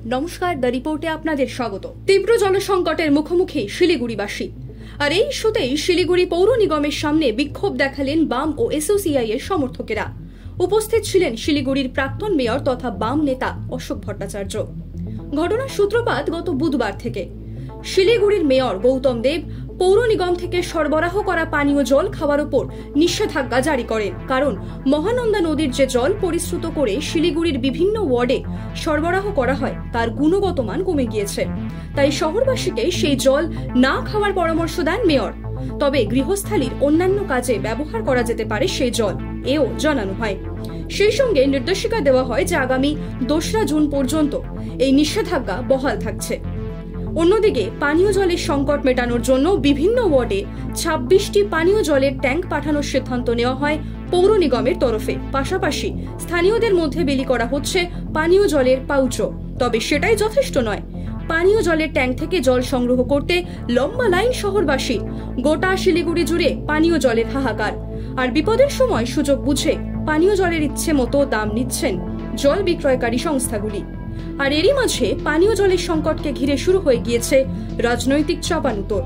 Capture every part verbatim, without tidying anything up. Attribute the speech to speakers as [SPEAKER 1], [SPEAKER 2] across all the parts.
[SPEAKER 1] নমস্কার, দ্য রিপোর্টে আপনাদের স্বাগত। তীব্র জলসংকটের মুখোমুখি শিলিগুড়িবাসী। আর এই ইস্যুতেই শিলিগুড়ি পৌর নিগমের সামনে বিক্ষোভ দেখালেন বাম ও এসইউসিআই এর সমর্থকেরা। উপস্থিত ছিলেন শিলিগুড়ির প্রাক্তন মেয়র তথা বাম নেতা অশোক ভট্টাচার্য। ঘটনার সূত্রপাত গত বুধবার থেকে। শিলিগুড়ির মেয়র গৌতম দেব পৌর নিগম থেকে সরবরাহ করা পানীয় জল খাওয়ার উপর নিষেধাজ্ঞা জারি করেন, কারণ মহানন্দা নদীর যে জল পরিশ্রুত করে শিলিগুড়ির বিভিন্ন ওয়ার্ডে সরবরাহ করা হয় তার গুণগত মান কমে গিয়েছে। তাই শহরবাসীকে সেই জল না খাওয়ার পরামর্শ দেন মেয়র। তবে গৃহস্থালির অন্যান্য কাজে ব্যবহার করা যেতে পারে সেই জল, এও জানানো হয়। সেই সঙ্গে নির্দেশিকা দেওয়া হয় যে আগামী দোসরা জুন পর্যন্ত এই নিষেধাজ্ঞা বহাল থাকছে। অন্যদিকে পানীয় জলের সংকট মেটানোর জন্য বিভিন্ন ওয়ার্ডে ছাব্বিশটি পানীয় জলের ট্যাঙ্ক পাঠানোর সিদ্ধান্ত নেওয়া হয় পৌর নিগমের তরফে। পাশাপাশি স্থানীয়দের মধ্যে বিলি করা হচ্ছে পানীয় জলের পাউচও। তবে সেটাই যথেষ্ট নয়। পানীয় জলের ট্যাঙ্ক থেকে জল সংগ্রহ করতে লম্বা লাইন শহরবাসী। গোটা শিলিগুড়ি জুড়ে পানীয় জলের হাহাকার। আর বিপদের সময় সুযোগ বুঝে পানীয় জলের ইচ্ছে মতো দাম নিচ্ছেন জল বিক্রয়কারী সংস্থাগুলি। আর এরই মাঝে পানীয় জলের সংকটকে ঘিরে শুরু হয়ে গিয়েছে রাজনৈতিক চাপানুতোর।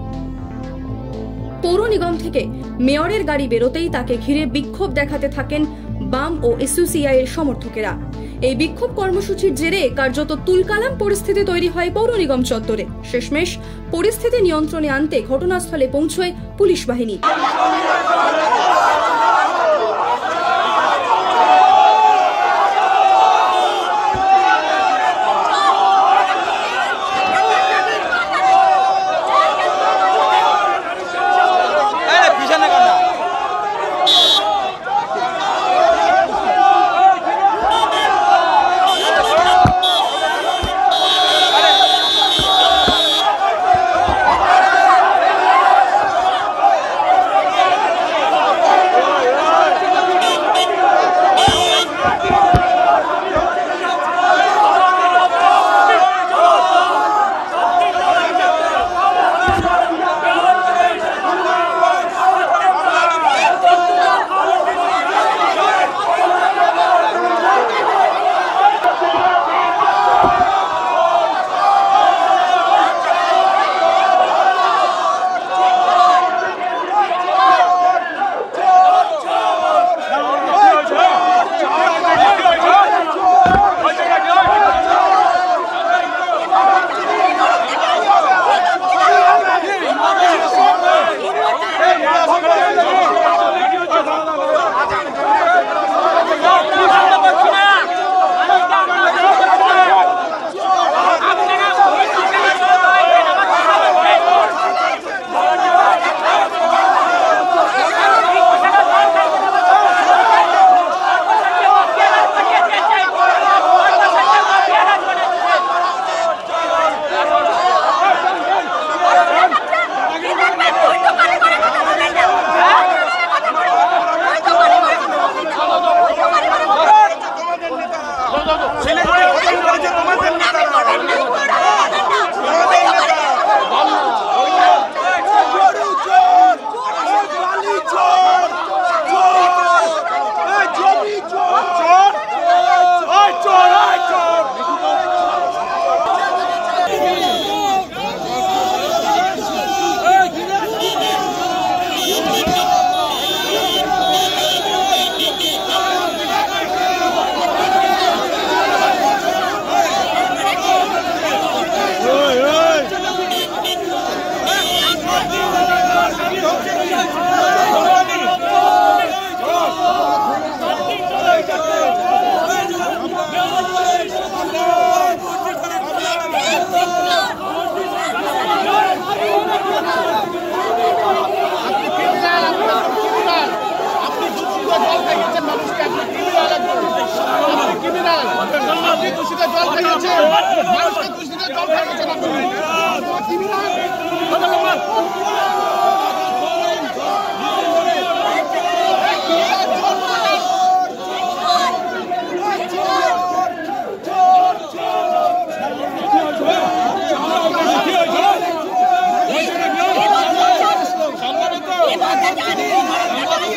[SPEAKER 1] পৌর নিগম থেকে মেয়রের গাড়ি বেরোতেই তাকে ঘিরে বিক্ষোভ দেখাতে থাকেন বাম ও এসইউসিআই এর সমর্থকেরা। এই বিক্ষোভ কর্মসূচির জেরে কার্যত তুলকালাম পরিস্থিতি তৈরি হয় পৌর নিগম চত্বরে। শেষমেশ পরিস্থিতি নিয়ন্ত্রণে আনতে ঘটনাস্থলে পৌঁছয় পুলিশ বাহিনী।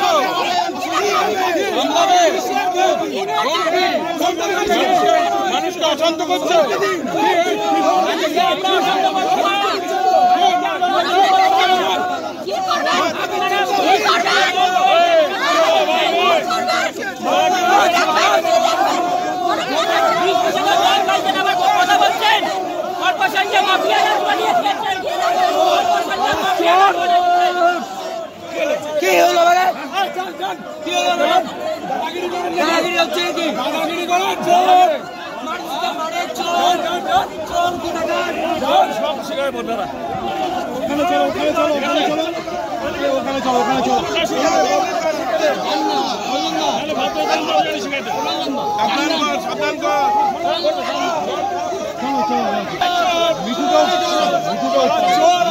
[SPEAKER 2] মানুষ পরিবেশকে অশান্ত করছে।
[SPEAKER 3] কি হলো বলে কি হলো দাদাগিরি হচ্ছে কি দাদাগিরি করে চোর মানুষকে মারে চোর চোর গুনাহগার চোর সব শিকার বন্ধুরা ওখানে চলো ওখানে চলো ওখানে চলো ওখানে চলো ওখানে চলো সাবধান কর সাবধান কর চলো চলো মিঠু দাও মিঠু দাও চোর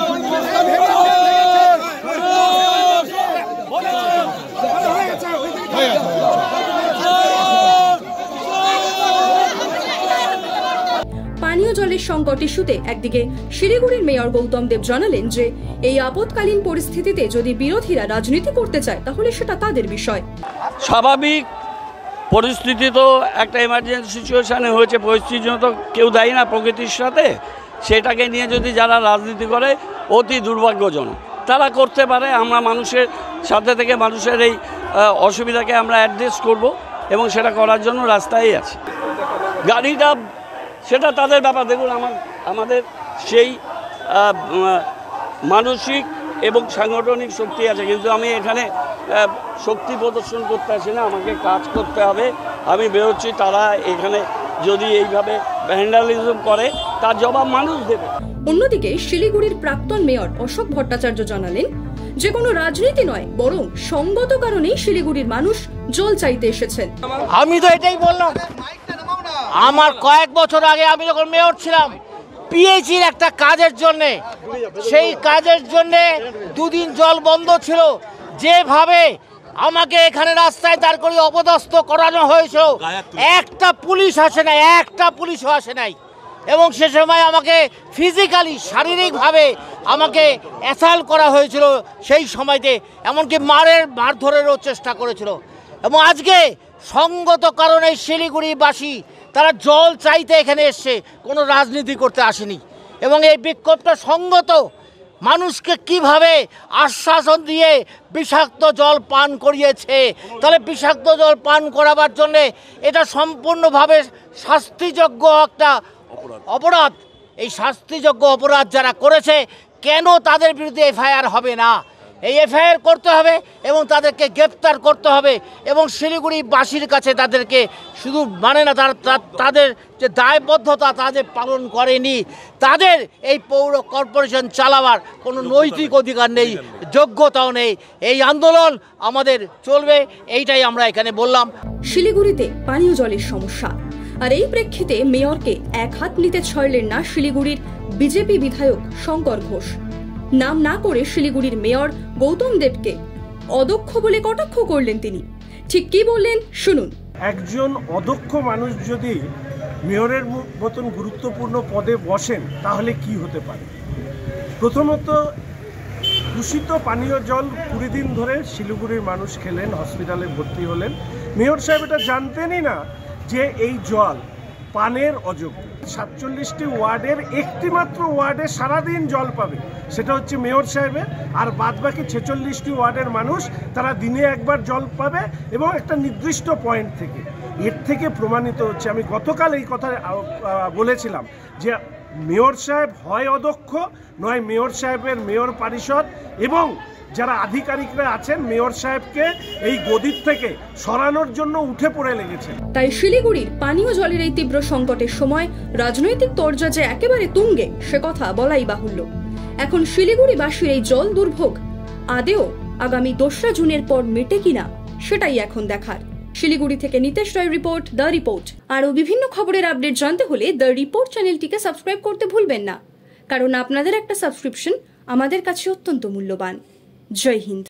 [SPEAKER 1] পানীয় জলের সংকট ইস্যুতে একদিকে শিলিগুড়ির মেয়র গৌতম দেব জানালেন যে এই আপৎকালীন পরিস্থিতিতে যদি বিরোধীরা রাজনীতি করতে চায় তাহলে সেটা তাদের বিষয়।
[SPEAKER 4] স্বাভাবিক পরিস্থিতি তো একটা এমার্জেন্সি সিচুয়েশানে হয়েছে, পরিস্থিতির জন্য তো কেউ দায়ী না প্রকৃতির সাথে। সেটাকে নিয়ে যদি যারা রাজনীতি করে অতি দুর্ভাগ্যজনক। তারা করতে পারে, আমরা মানুষের সাথে থেকে মানুষের এই অসুবিধাকে আমরা অ্যাড্রেস করব এবং সেটা করার জন্য রাস্তায় আছি। গাড়িটা সেটা তাদের ব্যাপার। দেখুন আমার আমাদের সেই মানসিক এবং সাংগঠনিক শক্তি আছে, কিন্তু আমি এখানে শক্তি প্রদর্শন করতে আসি না, আমাকে কাজ করতে হবে। আমি বেরোচ্ছি, তারা এখানে যদি এইভাবে ভ্যান্ডালিজম করে তার জবাব মানুষ দেবে।
[SPEAKER 1] অন্যদিকে শিলিগুড়ির প্রাক্তন মেয়র অশোক ভট্টাচার্য জানালেন যে কোনো রাজনীতি নয়, বরং সঙ্গত কারণেই শিলিগুড়ির মানুষ জল চাইতে এসেছেন।
[SPEAKER 5] আমি তো এটাই বললাম, আমার কয়েক বছর আগে আমি যখন মেয়র ছিলাম পিএইচির একটা কাজের জন্য, সেই কাজের জন্য দুদিন জল বন্ধ ছিল। যেভাবে আমাকে এখানে রাস্তায় দাঁড় করিয়ে অপদস্থ করানো হয়েছিল, একটা পুলিশ আসে নাই, একটা পুলিশও আসে নাই। এবং সে সময় আমাকে ফিজিক্যালি শারীরিকভাবে আমাকে অ্যাসাল্ট করা হয়েছিল সেই সময়তে, এমনকি মারের মারধরেরও চেষ্টা করেছিল। এবং আজকে সঙ্গত কারণে শিলিগুড়িবাসী তারা জল চাইতে এখানে এসছে, কোনো রাজনীতি করতে আসেনি। এবং এই বিক্ষোভটা সঙ্গত, মানুষকে কিভাবে আশ্বাসন দিয়ে বিষাক্ত জল পান করিয়েছে, তাহলে বিষাক্ত জল পান করাবার জন্যে এটা সম্পূর্ণভাবে শাস্তিযোগ্য একটা অপরাধ। এই শাস্তিযোগ্য অপরাধ যারা করেছে, কেন তাদের বিরুদ্ধে এফআইআর হবে না? এই এফআইআর করতে হবে এবং তাদেরকে গ্রেপ্তার করতে হবে। এবং শিলিগুড়িবাসীর কাছে তাদেরকে শুধু মানে না, তারা তাদের যে দায়বদ্ধতা তাদের পালন করেনি, তাদের এই পৌর কর্পোরেশন চালাবার কোনো নৈতিক অধিকার নেই, যোগ্যতাও নেই। এই আন্দোলন আমাদের চলবে, এইটাই আমরা এখানে বললাম।
[SPEAKER 1] শিলিগুড়িতে পানীয় জলের সমস্যা, আর এই প্রেক্ষিতে মেয়রকে এক হাত নিতে ছাড়লেন না শিলিগুড়ির বিজেপি বিধায়ক শঙ্কর ঘোষ। নাম না করে শিলিগুড়ির মেয়র গৌতম দেবকে অদক্ষ বলে কটাক্ষ করলেন তিনি। ঠিক কি বললেন শুনুন।
[SPEAKER 6] একজন অদক্ষ মানুষ যদি মেয়রের মতন গুরুত্বপূর্ণ পদে বসেন তাহলে কি হতে পারে? প্রথমত, দূষিত পানীয় জল কুড়ি দিন ধরে শিলিগুড়ির মানুষ খেলেন, হসপিটালে ভর্তি হলেন। মেয়র সাহেব এটা জানতেনই না যে এই জল পানের অযোগ্য। সাতচল্লিশটি ওয়ার্ডের একটি মাত্র ওয়ার্ডে সারাদিন জল পাবে, সেটা হচ্ছে মেয়র সাহেবের। আর বাদবাকি ছেচল্লিশটি ওয়ার্ডের মানুষ তারা দিনে একবার জল পাবে এবং একটা নির্দিষ্ট পয়েন্ট থেকে। এর থেকে প্রমাণিত হচ্ছে, আমি গতকাল এই কথা বলেছিলাম যে মেয়র সাহেব হয় অদক্ষ, নয় মেয়র সাহেবের মেয়র পরিষদ এবং যারা আধিকারিকরা আছেন মেয়র সাহেবকে এই গদির থেকে সরানোর জন্য উঠে পড়ে লেগেছে।
[SPEAKER 1] তাই শিলিগুড়ির পানীয় জলের এই তীব্র সংকটের সময় রাজনৈতিক তোড়জোড় যে একেবারে তুঙ্গে, সে কথা বলাই বাহুল্য। এখন শিলিগুড়িবাসীর এই জল দুর্ভোগ আদেও আগামী দোসরা জুনের পর মেটে কিনা, সেটাই এখন দেখার। শিলিগুড়ি থেকে Nitesh Roy report, the report. আরও বিভিন্ন খবরের আপডেট জানতে হলে দ্য রিপোর্ট চ্যানেলটিকে সাবস্ক্রাইব করতে ভুলবেন না, কারণ আপনাদের একটা সাবস্ক্রিপশন আমাদের কাছে অত্যন্ত মূল্যবান। জয় হিন্দ।